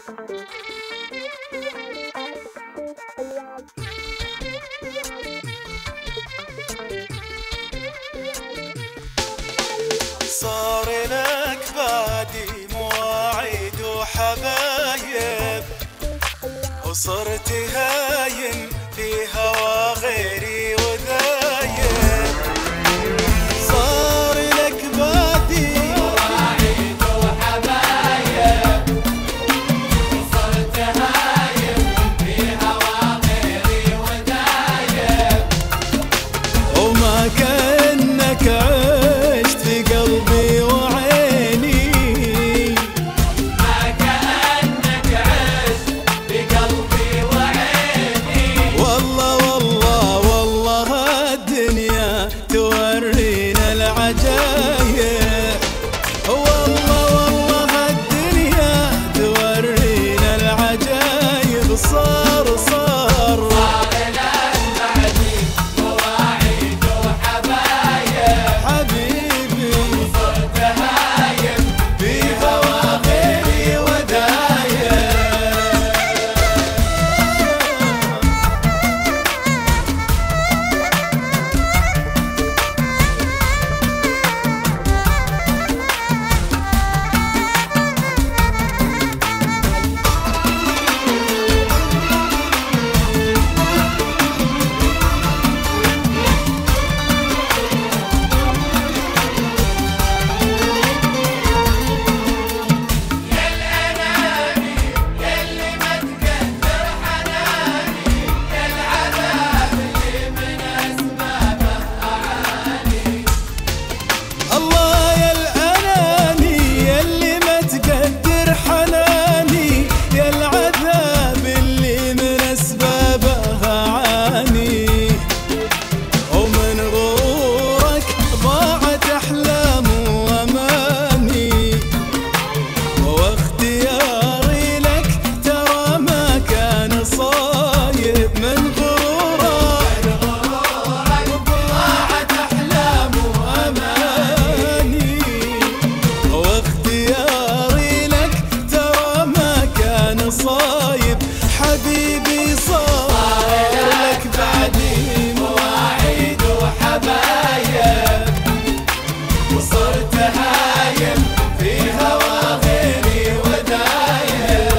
صار لك بعدي مواعيد وحبايب، وصرت هاين في هوا غيري وذايب. صار لك بعدي مواعيد وحبايب، وصرت هاين في هوا غيري وذايب. وما كأنك عشت في قلبي وعيني، ما كأنك عشت في قلبي وعيني. والله والله والله الدنيا تورينا العجايب، والله والله الدنيا تورينا العجايب. صار حبيبي، صار لك بعدي مواعيد وحبايب، وصرت هايم في هوا غيري ودايب.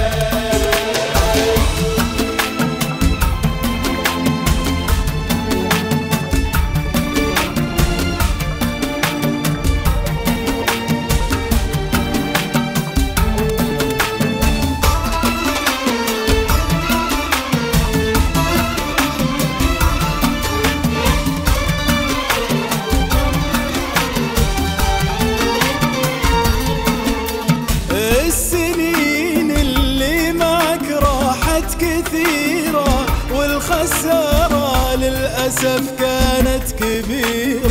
كثيرة والخسارة للأسف كانت كبيرة.